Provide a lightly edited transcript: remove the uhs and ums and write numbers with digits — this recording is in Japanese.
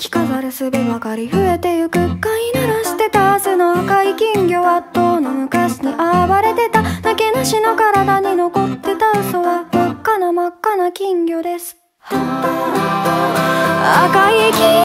着飾るすべばかり増えてゆく。飼いならしてた明日の赤い金魚はとうの昔に暴れてた。なけなしの体に残ってた嘘は真っ赤な真っ赤な金魚です。赤い金魚